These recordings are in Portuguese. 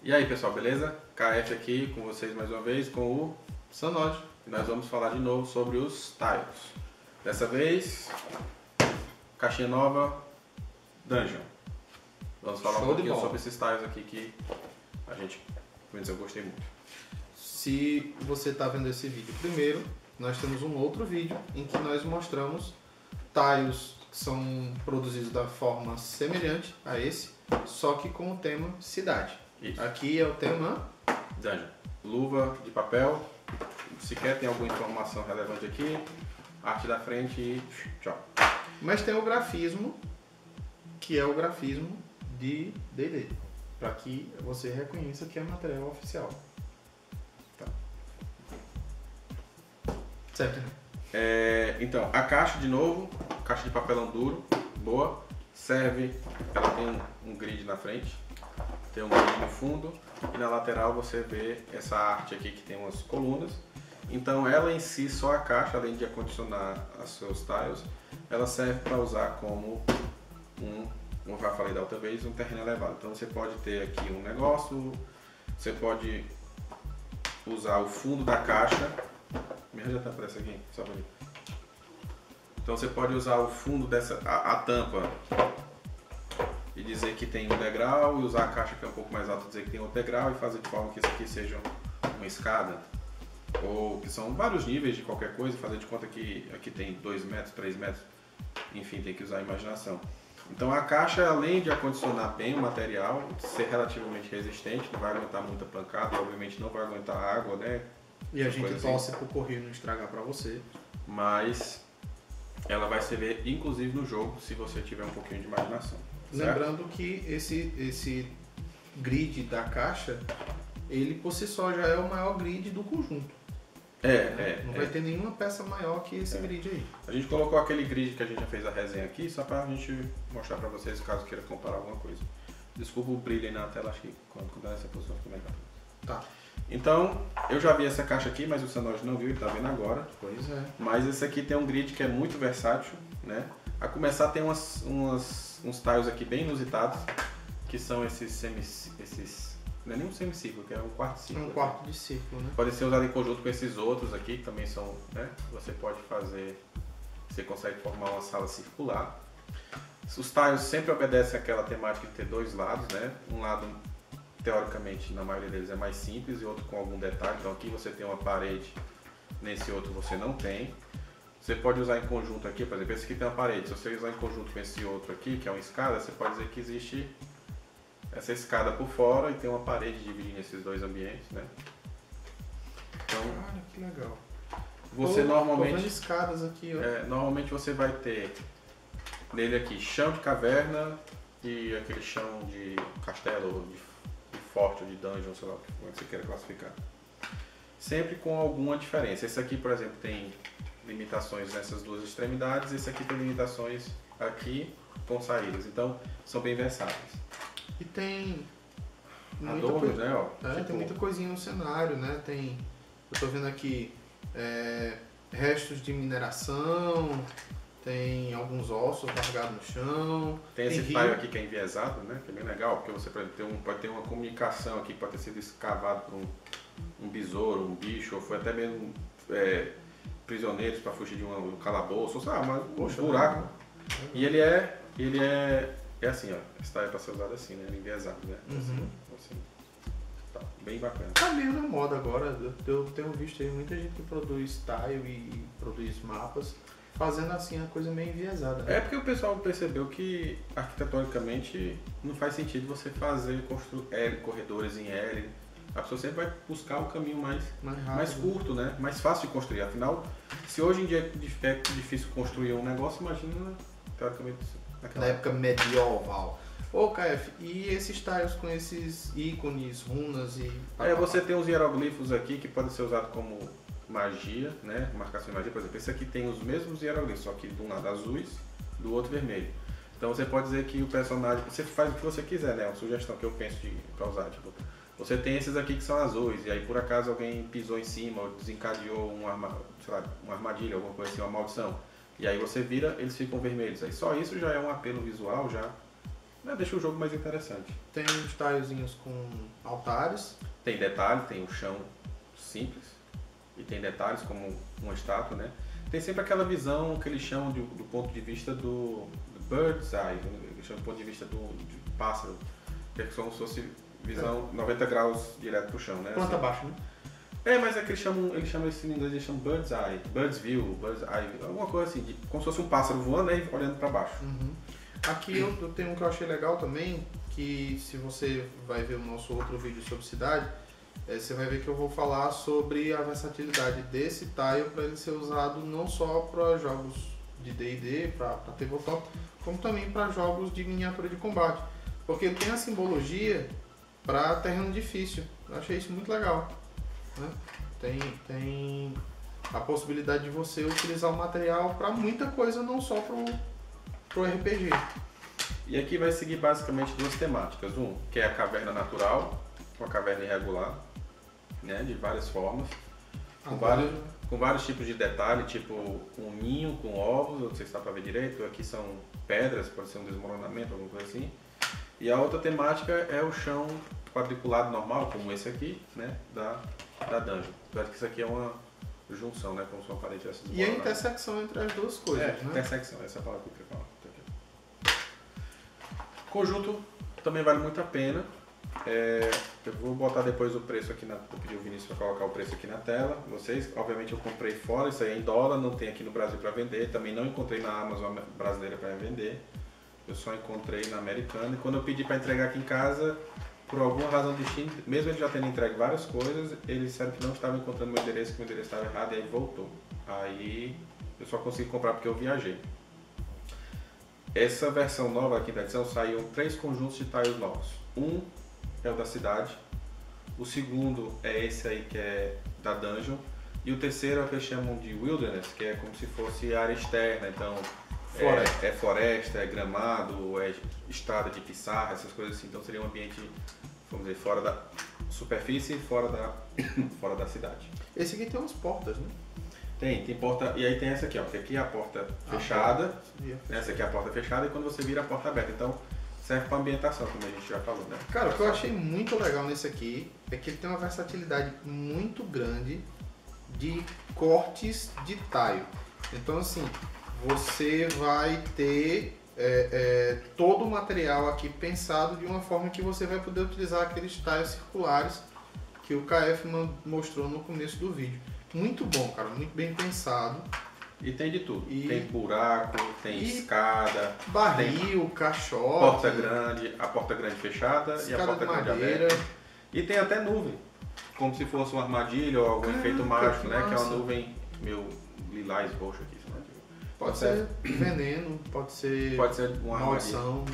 E aí pessoal, beleza? KF aqui com vocês mais uma vez com o Sanoge. E nós vamos falar de novo sobre os tiles. Dessa vez, caixinha nova, Dungeon. Vamos falar um pouquinho sobre esses tiles aqui que a gente, pelo menos eu gostei muito. Se você está vendo esse vídeo primeiro, nós temos um outro vídeo em que nós mostramos tiles que são produzidos da forma semelhante a esse, só que com o tema cidade. Isso. Aqui é o tema Dungeon. Luva de papel, sequer tem alguma informação relevante aqui, arte da frente e tchau. Mas tem o grafismo, que é o grafismo de D&D, para que você reconheça que é material oficial. Tá. Certo, né? Então, a caixa de novo, caixa de papelão duro, boa, serve, ela tem um grid na frente, tem um grid no fundo e na lateral você vê essa arte aqui que tem umas colunas. Então ela em si, só a caixa, além de acondicionar os seus tiles, ela serve para usar como como eu já falei da outra vez, um terreno elevado. Então você pode ter aqui um negócio, você pode usar o fundo da caixa. Me arranja a tampa dessa aqui, só pra mim. Então você pode usar o fundo dessa, a tampa e dizer que tem um degrau, e usar a caixa que é um pouco mais alta e dizer que tem outro degrau, e fazer de forma que isso aqui seja uma escada, ou que são vários níveis de qualquer coisa, fazer de conta que aqui tem 2 metros, 3 metros, enfim, tem que usar a imaginação. Então a caixa, além de acondicionar bem o material, ser relativamente resistente, não vai aguentar muita pancada, obviamente não vai aguentar água, né? E a gente torce pro correio não estragar para você. Mas ela vai servir inclusive no jogo, se você tiver um pouquinho de imaginação. Lembrando que esse grid da caixa, ele por si só já é o maior grid do conjunto. Não vai ter nenhuma peça maior que esse grid aí. A gente colocou aquele grid que a gente já fez a resenha aqui, só pra gente mostrar pra vocês, caso queira comparar alguma coisa. Desculpa o brilho aí na tela, acho que quando der essa posição fica melhor. Tá. Então, eu já vi essa caixa aqui, mas o Sanoge não viu, ele tá vendo agora. Pois é. Mas esse aqui tem um grid que é muito versátil, né? A começar tem uns tiles aqui bem inusitados, que são esses não é nem um semicírculo, que é um quarto de círculo. Um quarto de círculo, né? Pode ser usado em conjunto com esses outros aqui, que também são, né? Você pode fazer, você consegue formar uma sala circular. Os tiles sempre obedecem àquela temática de ter dois lados, né? Um lado, teoricamente, na maioria deles é mais simples e outro com algum detalhe. Então aqui você tem uma parede, nesse outro você não tem. Você pode usar em conjunto aqui, por exemplo, esse aqui tem uma parede. Se você usar em conjunto com esse outro aqui, que é uma escada, você pode dizer que existe essa escada por fora e tem uma parede dividindo esses dois ambientes, né? Então, Cara, que legal. você Tô vendo escadas aqui, ó. normalmente você vai ter nele aqui chão de caverna e aquele chão de castelo, ou de forte, ou de dungeon, sei lá como é que você queira classificar. Sempre com alguma diferença. Esse aqui, por exemplo, tem limitações nessas duas extremidades, esse aqui tem limitações aqui com saídas. Então, são bem versáteis. E tem Adornos, né? Ó, tem muita coisinha no cenário, né? Eu tô vendo aqui restos de mineração, tem alguns ossos largados no chão. Tem esse tile aqui que é enviesado, né? Que é bem legal, porque você, por exemplo, pode ter uma comunicação aqui que pode ter sido escavado por um besouro, um bicho, ou foi até mesmo prisioneiros para fugir de um calabouço, ou sei lá, um buraco. E ele é assim, ó, esse tile é para ser usado assim, né? Ele é enviesado, né? Assim. Tá, bem bacana. Tá meio na moda agora, eu tenho visto aí muita gente que produz tile e produz mapas fazendo assim a coisa meio enviesada. É porque o pessoal percebeu que arquitetonicamente não faz sentido você fazer corredores em L. A pessoa sempre vai buscar o caminho mais curto, né? Mais fácil de construir. Afinal, se hoje em dia é difícil construir um negócio, imagina teoricamente na época medieval. Ô KF, e esses tiles com esses ícones, runas e... Você tem os hieroglifos aqui que podem ser usados como magia, né? Marcação de magia, por exemplo. Esse aqui tem os mesmos hieroglifos, só que de um lado azuis, do outro vermelho. Então você pode dizer que o personagem... Você faz o que você quiser, né? Uma sugestão que eu penso pra usar, tipo... Você tem esses aqui que são azuis, e aí por acaso alguém pisou em cima ou desencadeou uma armadilha, alguma coisa assim, uma maldição. E aí você vira, eles ficam vermelhos. Aí só isso já é um apelo visual, já Deixa o jogo mais interessante. Tem uns tilezinhos com altares. Tem detalhe, tem o chão simples e tem detalhes como uma estátua, né? Tem sempre aquela visão que eles chamam do ponto de vista do bird's eye, eles chamam do ponto de vista do pássaro, que é como se fosse visão 90 graus direto pro chão, né? Planta abaixo, né? Mas é que eles chamam isso em inglês, eles chamam bird's eye, bird's view, bird's eye, alguma coisa assim, como se fosse um pássaro voando e olhando para baixo. Uhum. Aqui eu tenho um que eu achei legal também, que se você vai ver o nosso outro vídeo sobre cidade, você vai ver que eu vou falar sobre a versatilidade desse tile para ele ser usado não só para jogos de D&D, para tabletop, como também para jogos de miniatura de combate. Porque ele tem a simbologia para terreno difícil. Eu achei isso muito legal, né? Tem a possibilidade de você utilizar o material para muita coisa, não só pro RPG. E aqui vai seguir basicamente duas temáticas. Um, que é a caverna natural, uma caverna irregular, né, de várias formas, com vários tipos de detalhe, tipo um ninho com ovos, não sei se dá para ver direito, aqui são pedras, pode ser um desmoronamento, alguma coisa assim. E a outra temática é o chão quadriculado normal, como esse aqui, né, da dungeon. Apesar que isso aqui é uma junção, né, como se uma parede tivesse desmoronada. E a intersecção entre as duas coisas, né? Intersecção, essa é a palavra que eu queria falar. Conjunto também vale muito a pena. Eu vou botar depois o preço aqui, vou pedir o Vinícius para colocar o preço aqui na tela. Vocês, obviamente eu comprei fora, isso aí é em dólar, não tem aqui no Brasil para vender, também não encontrei na Amazon brasileira para vender. Eu só encontrei na americana e quando eu pedi para entregar aqui em casa, por alguma razão distinta, mesmo ele já tendo entregue várias coisas, eles disseram que não estavam encontrando meu endereço, que o meu endereço estava errado e aí voltou. Aí eu só consegui comprar porque eu viajei. Essa versão nova aqui da edição saíram 3 conjuntos de tiles novos. Um é o da cidade, o segundo é esse aí que é da dungeon e o terceiro é o que eles chamam de wilderness, que é como se fosse área externa, então floresta. É floresta, é gramado, é estrada de pissarra, essas coisas assim, então seria um ambiente, vamos dizer, fora da superfície e fora da cidade. Esse aqui tem umas portas, né? Tem porta, e aí tem essa aqui, ó, que aqui é a porta fechada, essa aqui é a porta fechada e quando você vira a porta aberta, então serve para ambientação, como a gente já falou, né? Cara, o que eu achei muito legal nesse aqui é que ele tem uma versatilidade muito grande de cortes de tile. Então assim, você vai ter todo o material aqui pensado de uma forma que você vai poder utilizar aqueles tiles circulares que o KF mostrou no começo do vídeo. Muito bom, cara, muito bem pensado. E tem de tudo. Tem buraco, tem escada, barril, tem caixote, a porta grande fechada e a porta grande madeira. aberta. E tem até nuvem, como se fosse uma armadilha ou algum efeito mágico, né? Que é uma nuvem meio lilás roxo aqui. Pode ser veneno, pode ser uma maldição.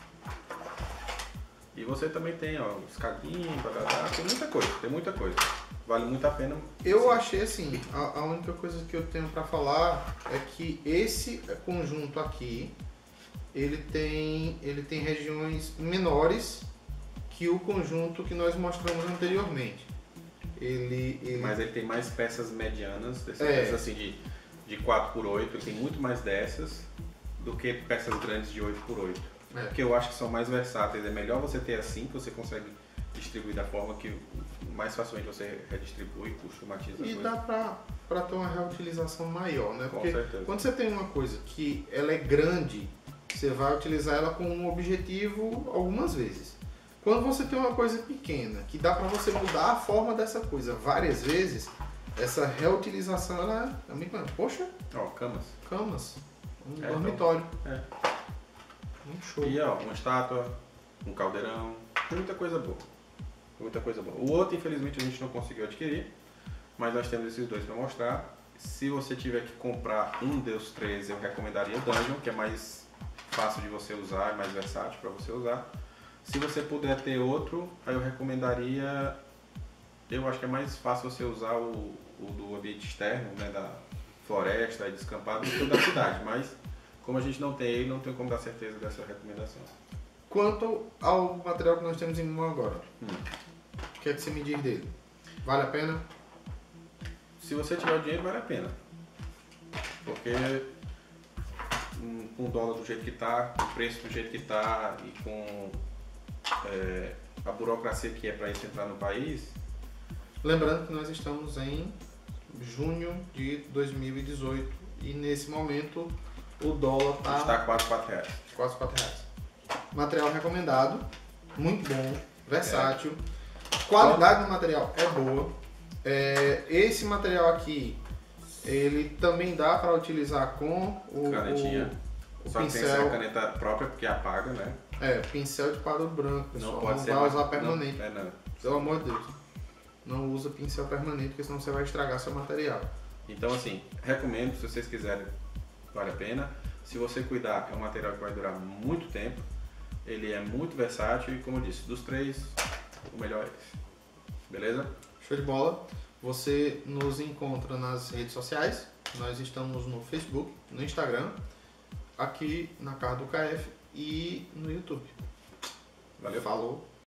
E você também tem, ó, escadinha, tem muita coisa. Vale muito a pena. Eu achei assim, a única coisa que eu tenho para falar é que esse conjunto aqui, ele tem regiões menores que o conjunto que nós mostramos anteriormente. Mas ele tem mais peças medianas, peças assim de 4x8, ele tem muito mais dessas do que peças grandes de 8x8. Porque eu acho que são mais versáteis, é melhor você ter assim, que você consegue distribuir da forma que mais facilmente você redistribui, customatiza. E dá para ter uma reutilização maior, né? Porque com certeza. Quando você tem uma coisa que ela é grande, você vai utilizar ela com um objetivo algumas vezes. Quando você tem uma coisa pequena, que dá para você mudar a forma dessa coisa várias vezes, essa reutilização ela é muito maior. Poxa! Ó, camas. Um dormitório. Então, um show. E ó, uma estátua, um caldeirão, muita coisa boa. O outro, infelizmente, a gente não conseguiu adquirir, mas nós temos esses dois para mostrar. Se você tiver que comprar um dos 3, eu recomendaria o Dungeon, que é mais fácil de você usar, é mais versátil para você usar. Se você puder ter outro, aí eu recomendaria, eu acho que é mais fácil você usar o do ambiente externo, né, da floresta e descampado, do que o da cidade, mas como a gente não tem ele, não tem como dar certeza dessa recomendação. Quanto ao material que nós temos em mão agora, o que é que você me diz dele? Vale a pena? Se você tiver o dinheiro, vale a pena. Porque com o dólar do jeito que está, com o preço do jeito que está e com a burocracia que é para isso entrar no país. Lembrando que nós estamos em junho de 2018 e nesse momento o dólar Está quase R$4. Quase R$4. Material recomendado, muito bom, versátil. Qualidade do material é boa. Esse material aqui, ele também dá para utilizar com o canetinha. O Só pincel. que tem que ser a caneta própria porque apaga, né? Pincel de quadro branco, pessoal. Não pode ser. Vai usar permanente. Não. Pelo amor de Deus. Não usa pincel permanente, porque senão você vai estragar seu material. Então, assim, recomendo, se vocês quiserem, vale a pena. Se você cuidar, é um material que vai durar muito tempo. Ele é muito versátil e, como eu disse, dos três, o melhor é esse. Beleza? Show de bola. Você nos encontra nas redes sociais. Nós estamos no Facebook, no Instagram, aqui na Casa do KF e no YouTube. Valeu. Falou.